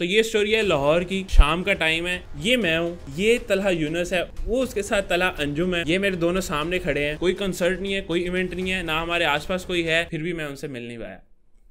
तो ये स्टोरी है लाहौर की, शाम का टाइम है, ये मैं हूँ, ये तलहा यूनुस है, वो उसके साथ तलहा अंजुम है, ये मेरे दोनों सामने खड़े हैं। कोई कंसर्ट नहीं है, कोई इवेंट नहीं है, ना हमारे आसपास कोई है, फिर भी मैं उनसे मिल नहीं पाया।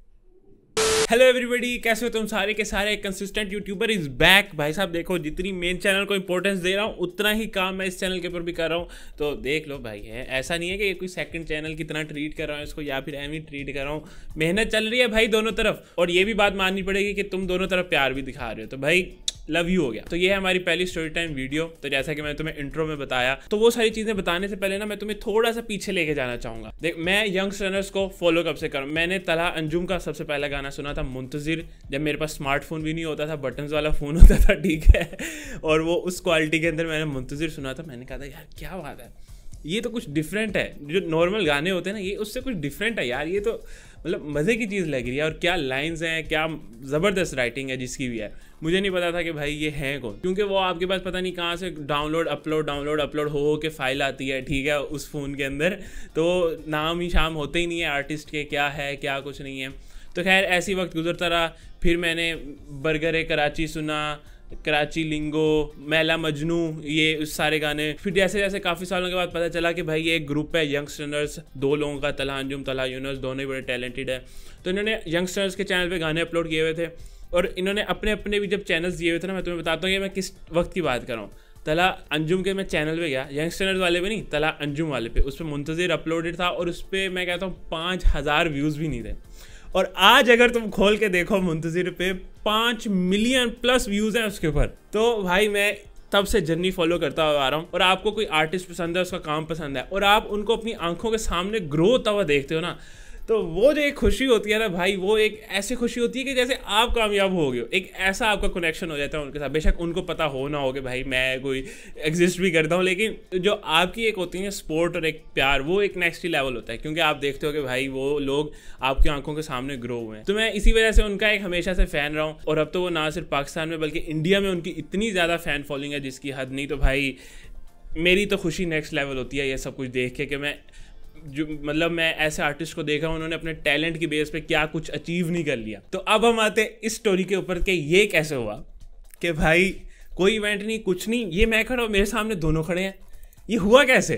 हेलो एवरीबॉडी, कैसे हो तुम सारे के सारे। Consistent YouTuber is back. भाई साहब देखो, जितनी मेन चैनल को इंपॉर्टेंस दे रहा हूँ उतना ही काम मैं इस चैनल के ऊपर भी कर रहा हूँ। तो देख लो भाई, है ऐसा नहीं है कि ये कोई सेकंड चैनल की तरह ट्रीट कर रहा हूँ इसको, या फिर एम ही ट्रीट कर रहा हूँ। मेहनत चल रही है भाई दोनों तरफ, और ये भी बात माननी पड़ेगी कि तुम दोनों तरफ प्यार भी दिखा रहे हो, तो भाई लव यू हो गया। तो ये है हमारी पहली स्टोरी टाइम वीडियो। तो जैसा कि मैंने तुम्हें इंट्रो में बताया, तो वो सारी चीजें बताने से पहले ना मैं तुम्हें थोड़ा सा पीछे लेके जाना चाहूंगा। देख, मैं यंगस्टर्स को फॉलो कब से करूँ। मैंने तलहा अंजुम का सबसे पहला गाना सुना था मुंतजिर, जब मेरे पास स्मार्टफोन भी नहीं होता था, बटन्स वाला फोन होता था, ठीक है। और वो उस क्वालिटी के अंदर मैंने मुंतजिर सुना था। मैंने कहा था यार क्या बात है, ये तो कुछ डिफरेंट है। जो नॉर्मल गाने होते हैं ना, ये उससे कुछ डिफरेंट है यार। ये तो मतलब मज़े की चीज़ लग रही है, और क्या लाइंस हैं, क्या ज़बरदस्त राइटिंग है जिसकी भी है। मुझे नहीं पता था कि भाई ये हैं कौन, क्योंकि वो आपके पास पता नहीं कहाँ से डाउनलोड अपलोड हो के फाइल आती है, ठीक है, उस फ़ोन के अंदर। तो नाम ही शाम होते ही नहीं है आर्टिस्ट के, क्या है क्या कुछ नहीं है। तो खैर ऐसी वक्त गुजरता रहा। फिर मैंने बर्गर कराची सुना, कराची लिंगो, मैला मजनू, ये सारे गाने। फिर जैसे जैसे काफ़ी सालों के बाद पता चला कि भाई ये एक ग्रुप है यंगस्टर्स, दो लोगों का, तलहा अंजुम तलहा यूनुस, दोनों ही बड़े टैलेंटेड है। तो इन्होंने यंगस्टर्स के चैनल पे गाने अपलोड किए हुए थे, और इन्होंने अपने अपने भी जब चैनल्स दिए हुए थे ना, मैं तुम्हें बताता हूँ कि मैं किस वक्त की बात कर रहा हूँ। तलहा अंजुम के मैं चैनल पे गया, यंगस्टर्स वाले पे नहीं, तलहा अंजुम वाले पे, उस पर मुंतजिर अपलोडेड था, और उस पर मैं कहता हूँ 5000 व्यूज़ भी नहीं थे। और आज अगर तुम खोल के देखो मुंतजिर पे 5 मिलियन प्लस व्यूज़ हैं उसके ऊपर। तो भाई मैं तब से जर्नी फॉलो करता हुआ आ रहा हूँ। और आपको कोई आर्टिस्ट पसंद है, उसका काम पसंद है, और आप उनको अपनी आंखों के सामने ग्रो होता हुआ देखते हो ना, तो वो जो एक खुशी होती है ना भाई, वो एक ऐसी खुशी होती है कि जैसे आप कामयाब हो गए। एक ऐसा आपका कनेक्शन हो जाता है उनके साथ। बेशक उनको पता हो ना हो कि भाई मैं कोई एग्जिस्ट भी करता हूँ, लेकिन जो आपकी एक होती है सपोर्ट और एक प्यार, वो एक नेक्स्ट ही लेवल होता है, क्योंकि आप देखते हो कि भाई वो लोग आपकी आंखों के सामने ग्रो हुए हैं। तो मैं इसी वजह से उनका एक हमेशा से फ़ैन रहा हूँ। और अब तो वो ना सिर्फ पाकिस्तान में बल्कि इंडिया में उनकी इतनी ज़्यादा फ़ैन फॉलोइंग है जिसकी हद नहीं। तो भाई मेरी तो खुशी नेक्स्ट लेवल होती है ये सब कुछ देख के, कि मैं जो मतलब मैं ऐसे आर्टिस्ट को देखा हूँ, उन्होंने अपने टैलेंट की बेस पे क्या कुछ अचीव नहीं कर लिया। तो अब हम आते इस स्टोरी के ऊपर कि ये कैसे हुआ कि भाई कोई इवेंट नहीं, कुछ नहीं, ये मैं खड़ा हूँ, मेरे सामने दोनों खड़े हैं, ये हुआ कैसे।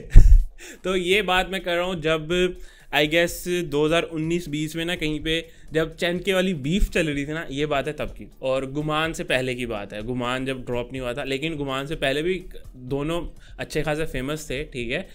तो ये बात मैं कर रहा हूँ जब आई गेस 2019-20 में ना, कहीं पे जब चैनके वाली बीफ चल रही थी ना, ये बात है तब की। और गुमान से पहले की बात है, गुमान जब ड्रॉप नहीं हुआ था, लेकिन गुमान से पहले भी दोनों अच्छे खासे फेमस थे, ठीक है।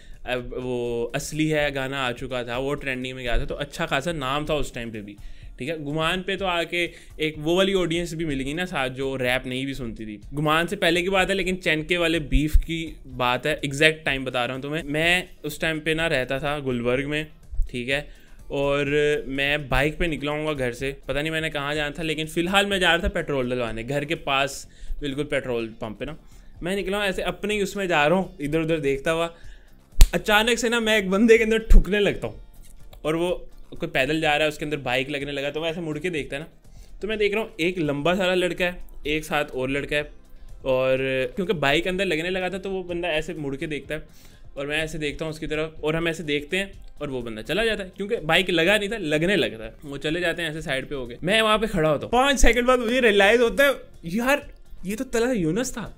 वो असली है गाना आ चुका था, वो ट्रेंडिंग में गया था, तो अच्छा खासा नाम था उस टाइम पे भी, ठीक है। गुमान पे तो आके एक वो वाली ऑडियंस भी मिल गई ना साथ, जो रैप नहीं भी सुनती थी। गुमान से पहले की बात है, लेकिन चैनके वाले बीफ की बात है, एग्जैक्ट टाइम बता रहा हूँ तुम्हें। मैं उस टाइम पे ना रहता था गुलबर्ग में, ठीक है, और मैं बाइक पे निकला हूँगा घर से, पता नहीं मैंने कहाँ जाना था, लेकिन फ़िलहाल मैं जा रहा था पेट्रोल डलवाने, घर के पास बिल्कुल पेट्रोल पंप पे ना। मैं निकला हूँ ऐसे अपने ही उसमें जा रहा हूँ, इधर उधर देखता हुआ, अचानक से ना मैं एक बंदे के अंदर ठुकने लगता हूँ, और वो कोई पैदल जा रहा है, उसके अंदर बाइक लगने लगा। तो मैं ऐसे मुड़ के देखता है ना, तो मैं देख रहा हूँ एक लंबा सारा लड़का है, एक साथ और लड़का है, और क्योंकि बाइक अंदर लगने लगा था तो वो बंदा ऐसे मुड़ के देखता है, और मैं ऐसे देखता हूँ उसकी तरफ, और हम ऐसे देखते हैं, और वो बंदा चला जाता है, क्योंकि बाइक लगा नहीं था, लगने लगता है, वो चले जाते हैं ऐसे साइड पे हो गए। मैं वहाँ पे खड़ा होता हूँ, 5 सेकंड बाद मुझे रियलाइज होता है यार ये तो तलहा यूनुस था।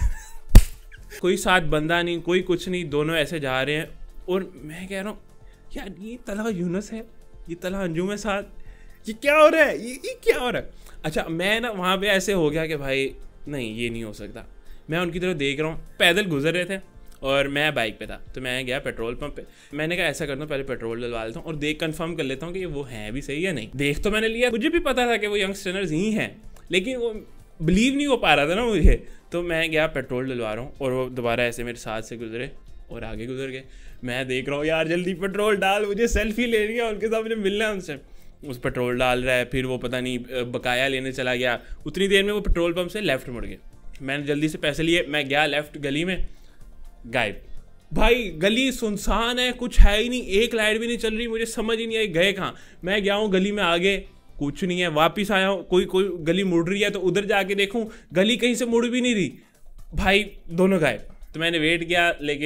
कोई साथ बंदा नहीं, कोई कुछ नहीं, दोनों ऐसे जा रहे हैं, और मैं कह रहा हूँ यार ये तलहा यूनुस है, ये तलहा अंजुम है साथ, ये क्या हो रहा है, ये क्या हो रहा है। अच्छा, मैं ना वहाँ पे ऐसे हो गया कि भाई नहीं ये नहीं हो सकता। मैं उनकी तरफ देख रहा हूँ, पैदल गुजर रहे थे और मैं बाइक पे था। तो मैं गया पेट्रोल पंप पे, मैंने कहा ऐसा करता हूँ पहले पेट्रोल डलवा लेता हूँ और देख कंफर्म कर लेता हूँ कि वो हैं भी सही या नहीं। देख तो मैंने लिया, मुझे भी पता था कि वो यंगस्टर्स ही हैं, लेकिन वो बिलीव नहीं हो पा रहा था ना मुझे। तो मैं गया पेट्रोल डलवा रहा हूँ और वो दोबारा ऐसे मेरे साथ से गुजरे और आगे गुजर गए। मैं देख रहा हूँ यार जल्दी पेट्रोल डाल, मुझे सेल्फी लेनी है, उनके सामने मिलना है उनसे। उस पेट्रोल डाल रहा है, फिर वो पता नहीं बकाया लेने चला गया। उतनी देर में वो पेट्रोल पंप से लेफ्ट मुड़ गए। मैंने जल्दी से पैसे लिए, मैं गया लेफ्ट गली में, गायब। भाई गली सुनसान है, कुछ है ही नहीं, एक लाइट भी नहीं चल रही, मुझे समझ ही नहीं आई गए कहाँ। मैं गया हूँ गली में आगे, कुछ नहीं है, वापस आया हूँ, कोई गली मुड़ रही है तो उधर जाके देखूँ, गली कहीं से मुड़ भी नहीं रही, भाई दोनों गायब। तो मैंने वेट किया, लेकिन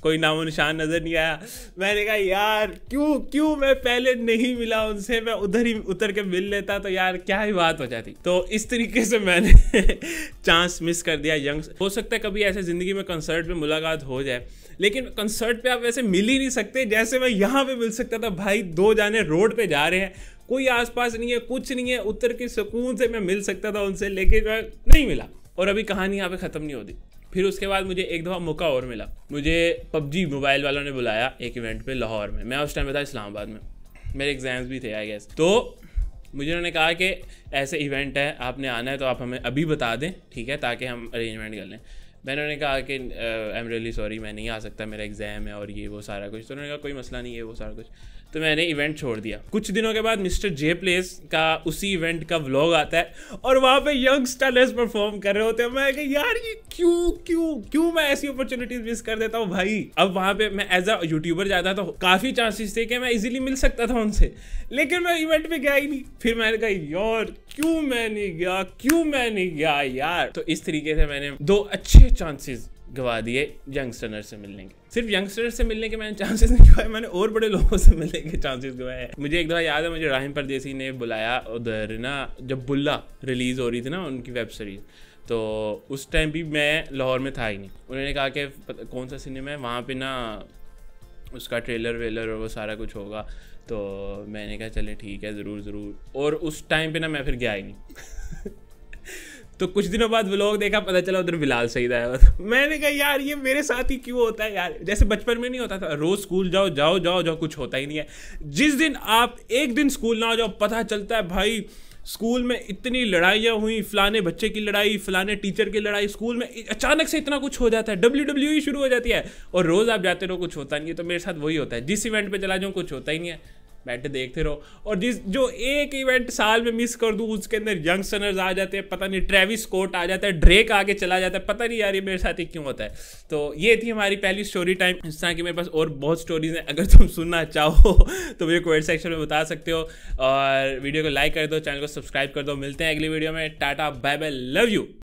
कोई नामो निशान नजर नहीं आया। मैंने कहा यार क्यों मैं पहले नहीं मिला उनसे, मैं उधर ही उतर के मिल लेता तो यार क्या ही बात हो जाती। तो इस तरीके से मैंने चांस मिस कर दिया यंग। हो सकता है कभी ऐसे जिंदगी में कंसर्ट पे मुलाकात हो जाए, लेकिन कंसर्ट पे आप वैसे मिल ही नहीं सकते जैसे मैं यहाँ पे मिल सकता था। भाई 2 जाने रोड पे जा रहे हैं, कोई आसपास नहीं है, कुछ नहीं है, उतर के सुकून से मैं मिल सकता था उनसे, लेकिन मैं नहीं मिला। और अभी कहानी यहाँ पे ख़त्म नहीं होती। फिर उसके बाद मुझे एक दफ़ा मौका और मिला। मुझे PUBG मोबाइल वालों ने बुलाया एक इवेंट पे लाहौर में। मैं उस टाइम पे था इस्लामाबाद में, मेरे एग्ज़ाम्स भी थे आई गेस। तो मुझे उन्होंने कहा कि ऐसे इवेंट है, आपने आना है तो आप हमें अभी बता दें, ठीक है, ताकि हम अरेंजमेंट कर लें। मैंने उन्होंने कहा कि आई एम रियली सॉरी, मैं नहीं आ सकता, मेरा एग्ज़ाम है और ये वो सारा कुछ। तो उन्होंने कहा कोई मसला नहीं है, वो सारा कुछ। तो मैंने इवेंट छोड़ दिया। कुछ दिनों के बाद मिस्टर जे प्लेस का उसी इवेंट का व्लॉग आता है और वहाँ पे यंग स्टारर्स परफॉर्म कर रहे होते हैं। मैं कहा यार ये क्यों मैं ऐसी अपॉर्चुनिटीज मिस कर देता हूँ भाई। अब वहाँ पे मैं एज अ यूट्यूबर जाता तो काफ़ी चांसेस थे कि मैं इजीली मिल सकता था उनसे, लेकिन मैं इवेंट पे गया ही नहीं। फिर मैंने कहा यार क्यों मैं नहीं गया यार। तो इस तरीके से मैंने 2 अच्छे चांसेस गवा दिए यंगस्टर से मिलने के। सिर्फ यंगस्टर से मिलने के मैंने चांसेस नहीं गवाए, मैंने और बड़े लोगों से मिलने के चांसेस गवाए हैं। मुझे एक दफ़ा याद है, मुझे राहिम परदेसी ने बुलाया उधर ना, जब बुल्ला रिलीज़ हो रही थी ना उनकी वेब सीरीज़, तो उस टाइम भी मैं लाहौर में था ही नहीं। उन्होंने कहा कि कौन सा सिनेमा है वहाँ पे ना, उसका ट्रेलर वेलर और वो सारा कुछ होगा। तो मैंने कहा चले ठीक है, ज़रूर। और उस टाइम पे ना मैं फिर गया ही नहीं। तो कुछ दिनों बाद व्लॉग देखा, पता चला उधर बिलाल सईद आया हुआ था। मैंने कहा यार ये मेरे साथ ही क्यों होता है यार। जैसे बचपन में नहीं होता था रोज़ स्कूल जाओ, कुछ होता ही नहीं है। जिस दिन आप एक दिन स्कूल ना जाओ, पता चलता है भाई स्कूल में इतनी लड़ाइयाँ हुई, फलाने बच्चे की लड़ाई, फलाने टीचर की लड़ाई, स्कूल में अचानक से इतना कुछ हो जाता है, WWE शुरू हो जाती है और रोज़ आप जाते रहो, कुछ होता नहीं है। तो मेरे साथ वही होता है, जिस इवेंट पे चला जाऊँ कुछ होता ही नहीं है, बैठे देखते रहो। और जो एक इवेंट साल में मिस कर दूँ उसके अंदर यंगस्टर्स आ जाते हैं, पता नहीं ट्रेविस स्कॉट आ जाता है, ड्रेक आगे चला जाता है, पता नहीं यार ये मेरे साथ ही क्यों होता है। तो ये थी हमारी पहली स्टोरी टाइम। इस तरह की मेरे पास और बहुत स्टोरीज हैं, अगर तुम सुनना चाहो तो मुझे कमेंट सेक्शन में बता सकते हो। और वीडियो को लाइक कर दो, चैनल को सब्सक्राइब कर दो। मिलते हैं अगली वीडियो में। Tata bye bye, love you.